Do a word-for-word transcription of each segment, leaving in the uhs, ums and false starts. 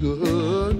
good.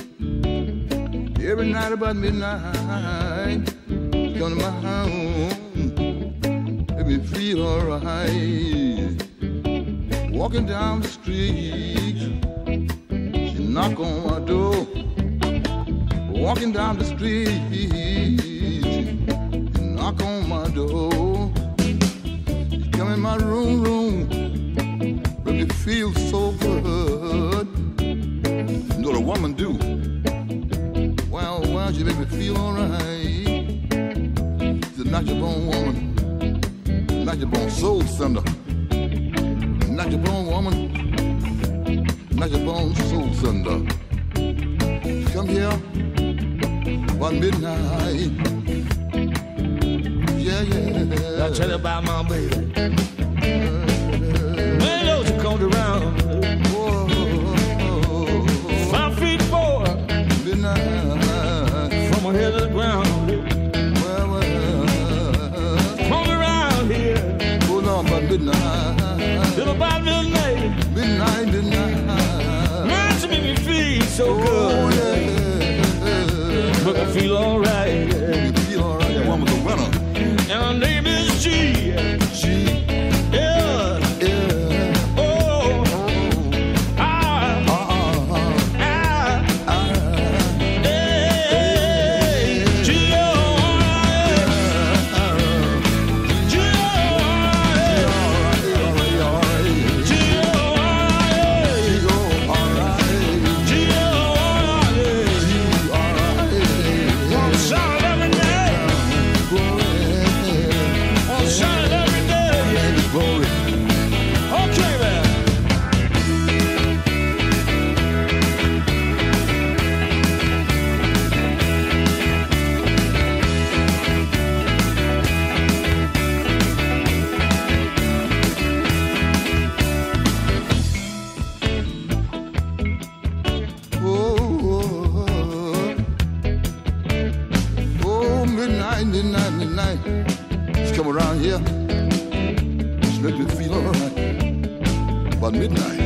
Every night about midnight, come to my home, make me feel alright. Walking down the street, she knock on my door. Walking down the street, she knock on my door. She come in my room, room, make me feel so good. You know what a woman do? Well, well, she make me feel alright. She's a natural born woman, natural born soul sender. Natural born woman, natural born soul sender. Come here, one midnight. Yeah, yeah. I'll tell you about my baby. When those who come around, Whoa, five feet four, midnight. from my head to the ground. Well, well, Come around here hold on, about midnight. till about midnight. Midnight, midnight. Man, she make me feel so Oh, good. yeah. Make me feel alright. You feel alright, that woman's a winner. And her name is G. G, Yeah. yeah. Oh. Ah. Uh-uh. Ah. Ah. Hey. G. Oh. G. Oh. G. Oh. Shout every day. Shout every day. Okay, man. Oh, midnight, midnight, midnight. She come around here. She make me feel alright. About midnight.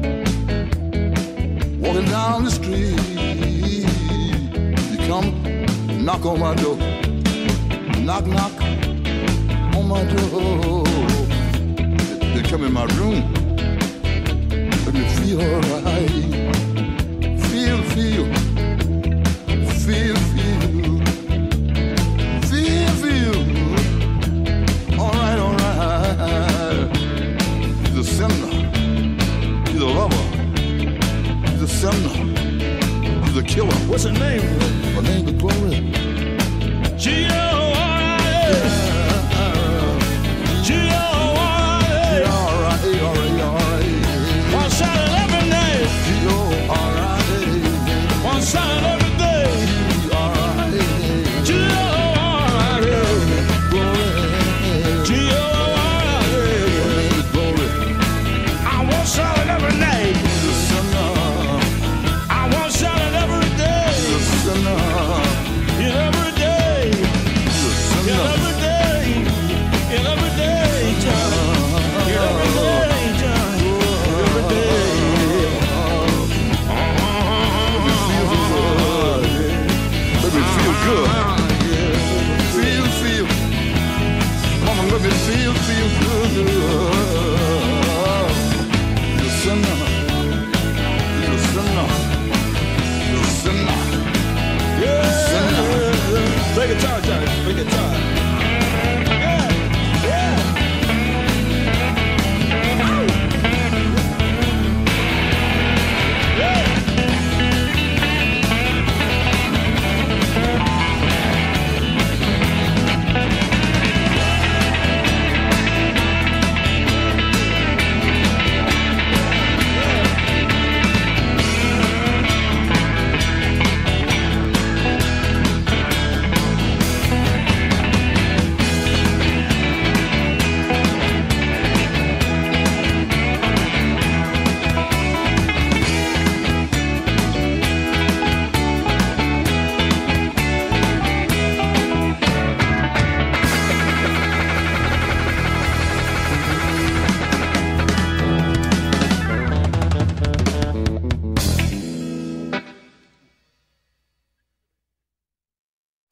Walking down the street. You come, knock on my door. Knock, knock on my door. They, they come in my room. Make me feel alright. Feel, feel. Feel, feel. Feel, feel. All right, all right. He's a sinner. He's a lover. He's a sinner. He's a killer. What's her name? My name is Glory. G. O. G. O. Yeah, all right, all right, all right. One shot every night. G O R I A. One shot every day. G R I A. G. O. Glory. G. O. My name is Glory. I want shot every night. He's a sinner. I want shot every day. He's a sinner. Every day. He's a Every sinner. day.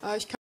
Äh, ich kann